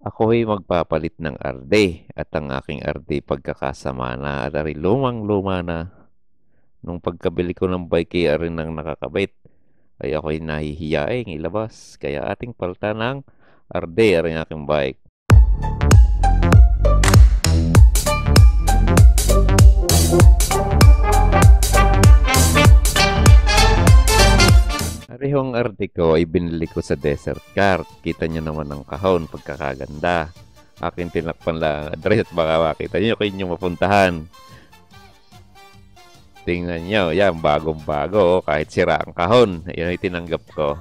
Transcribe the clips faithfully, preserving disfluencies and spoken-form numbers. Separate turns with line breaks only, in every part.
Ako'y magpapalit ng arde at ang aking arde pagkakasama na at ari lumang-luma na. Nung pagkabili ko ng bike ay ari nang nakakabit ay ako'y nahihiyaing ilabas. Kaya ating palitan ng arde ari ang aking bike. Arihong arde ko ay binili ko sa Desert Cart. Kita nyo naman ang kahon pagkakaganda. Aking tinakpan lang address at baka makita nyo kung inyong mapuntahan. Tingnan nyo, yan, bagong-bago. Kahit sira ang kahon, yan ay tinanggap ko.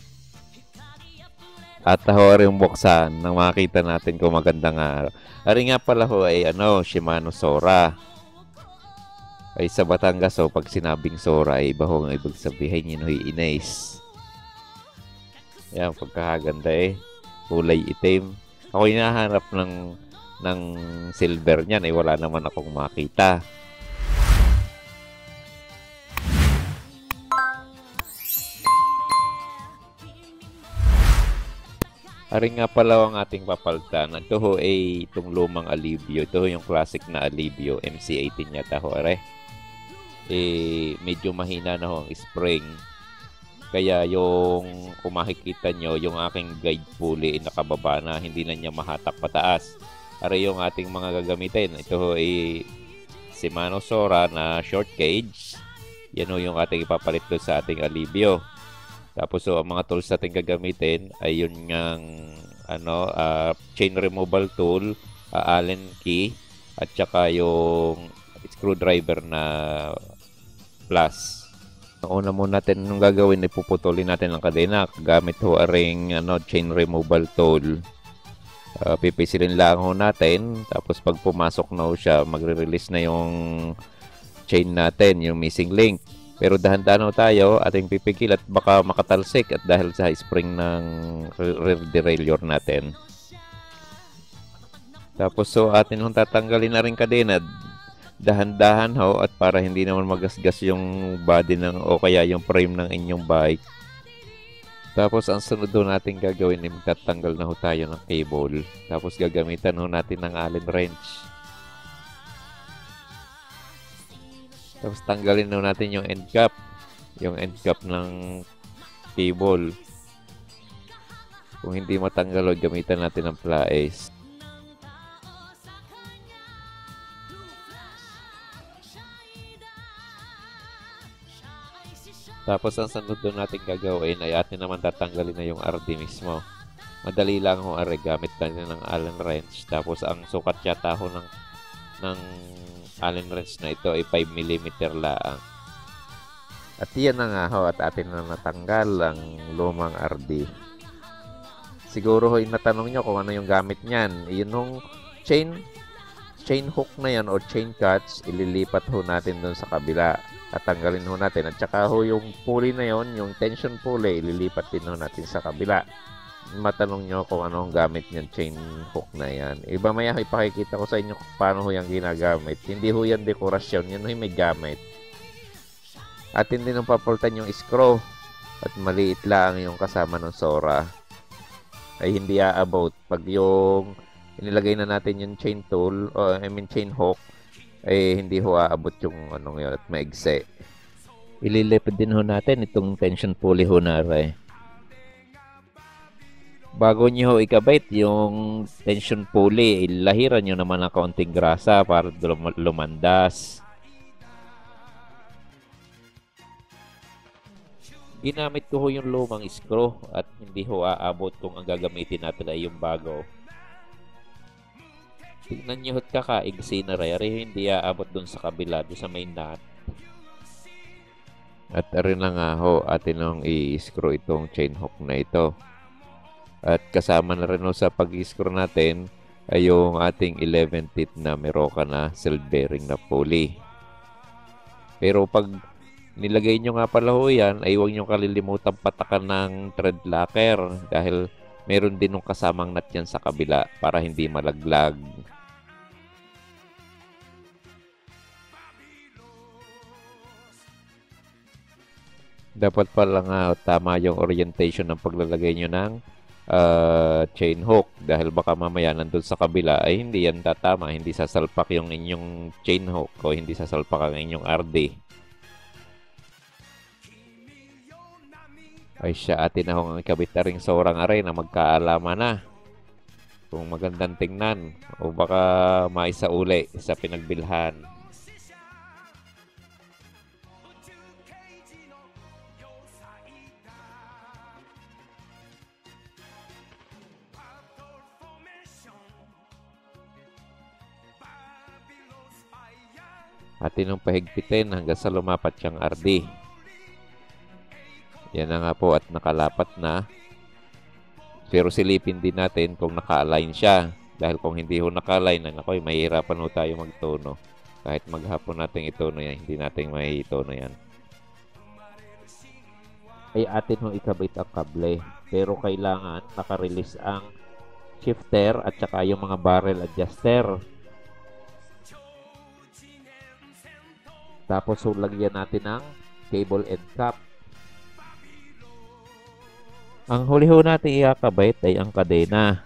At ho, rin buksan nang makita natin kung magandang araw. Ari nga pala ho ay ano, Shimano Sora. Ay sa Batangas ho, pag sinabing Sora ay iba ho ang ibig sabihin yun ho'y Ines. Yan, pagkakaganda eh. Kulay itim. Ako hinahanap ng, ng silver niyan ay wala naman akong makita. Ari nga pala ang ating papalitan. Ito ho ay itong lumang Alivio. Ito ho yung classic na Alivio. M C eighteen yata ho, are. Eh, medyo mahina na ho ang spring. Kaya yung kung makikita nyo, yung aking guide pulley ay nakababa na. Hindi na niya mahatak pataas. Ari yung ating mga gagamitin. Ito ho ay Shimano Sora na short cage. Yan ho yung ating ipapalit doon sa ating Alivio. Tapos so, ang mga tools natin gagamitin ay yun ngang ano, uh, chain removal tool, uh, Allen key, at saka yung screwdriver na plus. Una muna natin nung gagawin, ipuputulin natin ang kadena gamit ho aring ano, chain removal tool. Uh, pipisilin lang ho natin, tapos pag pumasok na ho siya, magre-release na yung chain natin, yung missing link. Pero dahan-dahan ho tayo, ating pipigil at baka makatalsik at dahil sa spring ng rear derailleur natin. Tapos so atin hong tatanggalin na rin kadena. Dahan-dahan ho at para hindi naman magasgas yung body ng o kaya yung frame ng inyong bike. Tapos ang sunod ho natin gagawin ay magtatanggal na ho tayo ng cable. Tapos gagamitan ho natin ng Allen wrench. Tapos tanggalin na natin yung end cap. Yung end cap ng cable. Kung hindi matanggal, gamitan natin ng pliers. Tapos ang sunod doon natin gagawin ay atin naman tatanggalin na yung R D mismo. Madali lang ho are gamit natin ng Allen wrench. Tapos ang sukat yata ho ng, ng Allen wrench na ito ay five millimeter lang. At yan na nga ho at atin na natanggal ang lumang R D. Siguro ho yung natanong nyo kung ano yung gamit niyan. Yun yung chain, chain hook na yan o chain catch, ililipat ho natin doon sa kabila. At tanggalin ho natin. At saka ho yung pulley na yon, yung tension pulley, ililipat din ho natin sa kabila. Matanong nyo kung ano ang gamit niyan chain hook na yan. Iba maya ipakikita ko sa inyo kung paano ho yung ginagamit. Hindi ho yan dekorasyon. Yan ho yung may gamit. At hindi nang papultan yung screw. At maliit lang yung kasama ng Sora. Ay hindi aabot. Pag yung inilagay na natin yung chain tool, o I mean chain hook, ay hindi ho aabot yung anong yun at maigse. Ililipid din ho natin itong tension pulley ho na rin. Bago nyo ho ikabit yung tension pulley, ilahiran nyo naman ng kaunting grasa para lumandas. Ginamit ko ho yung lumang screw at hindi ho aabot kung ang gagamitin natin ay yung bago. Tignan nyo hot kakaigsi na rin, hindi aabot dun sa kabila, dun sa main nut. At rin na nga ho, atin nung i-screw itong chain hook na ito. At kasama na rin ho sa pag-i-screw natin ay yung ating eleven teeth na Meroka na self bearing na pulley. Pero pag nilagay nyo nga pala ho yan, ay huwag nyo kalilimutan patakan ng thread locker dahil meron din ng kasamang nut yan sa kabila para hindi malaglag. Dapat pala nga tama yung orientation ng paglalagay nyo ng uh, chain hook dahil baka mamaya nandun sa kabila ay hindi yan tatama, hindi sasalpak yung inyong chain hook o hindi sasalpak ang inyong R D. Ay siya, atin na hong ikabit na ring sorang aray na magkaalaman na. Kung magandang tingnan o baka maisauli sa pinagbilhan. Atin nung pahigpitin hanggang sa lumapat siyang R D. Yan na nga po at nakalapat na. Pero silipin din natin kung naka-align siya. Dahil kung hindi ho naka-align, ako'y mahirapan ho tayo magtono. Kahit maghapon natin itono yan, hindi natin mahitono yan. Ay atin ho ikabit ang kable. Pero kailangan naka-release ang shifter at saka yung mga barrel adjuster. Tapos so, lagyan natin ng cable end cap. Ang huli ho natin iakabit ay ang kadena.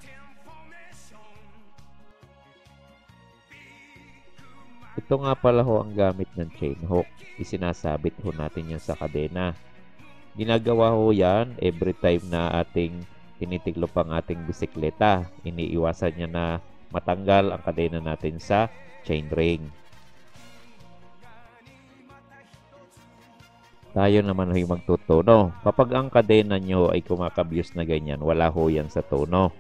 Ito nga pala ho ang gamit ng chain hook. Isinasabit ho natin yan sa kadena. Ginagawa ho yan every time na ating tinitiklop ang ating bisikleta. Iniiwasan niya na matanggal ang kadena natin sa chain ring. Tayo naman ho'y magtutono. Kapag ang kadena nyo ay kumakabyos na ganyan, wala ho yan sa tono.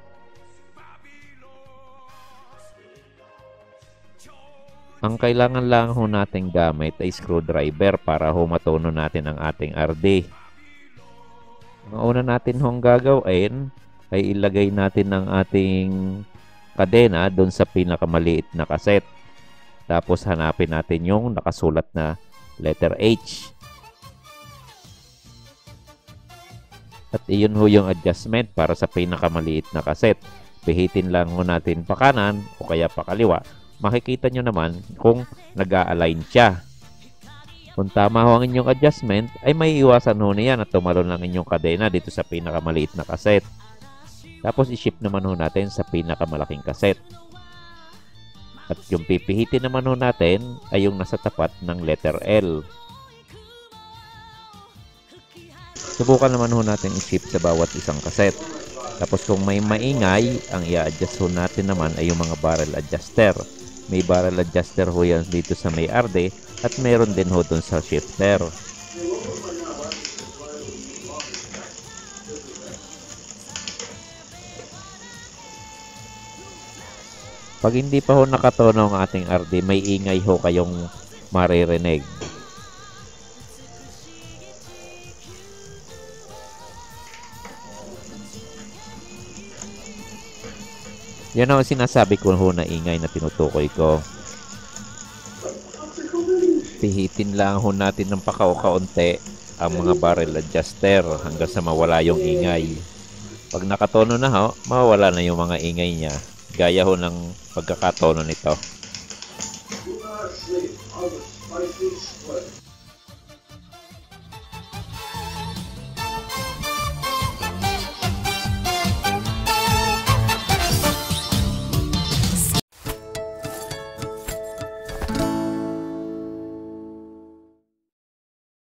Ang kailangan lang ho nating gamit ay screwdriver para ho matono natin ang ating R D. Ang una natin hong gagawin ay ilagay natin ang ating kadena doon sa pinakamaliit na kaset. Tapos hanapin natin yung nakasulat na letter H. At iyon ho yung adjustment para sa pinakamaliit na kaset. Pihitin lang ho natin pa kanan o kaya pa kaliwa. Makikita nyo naman kung nag-a-align siya. Kung tama ho ang inyong adjustment, ay may iwasan ho niyan at tumalon ang inyong kadena dito sa pinakamaliit na kaset. Tapos i-shift naman ho natin sa pinakamalaking kaset. At yung pipihitin naman ho natin ay yung nasa tapat ng letter L. Subukan naman ho natin i-shift sa bawat isang kaset. Tapos kung may maingay, ang i-adjust ho natin naman ay yung mga barrel adjuster. May barrel adjuster ho yan dito sa may R D at meron din ho dun sa shifter. Pag hindi pa ho nakatono ang ating R D, may ingay ho kayong maririnig. Yan ang sinasabi ko ho na ingay na tinutukoy ko. Pihitin lang ho natin ng pakao-kaunti ang mga barrel adjuster hanggang sa mawala yung ingay. Pag nakatono na ho, mawala na yung mga ingay niya. Gaya ho ng pagkakatono nito.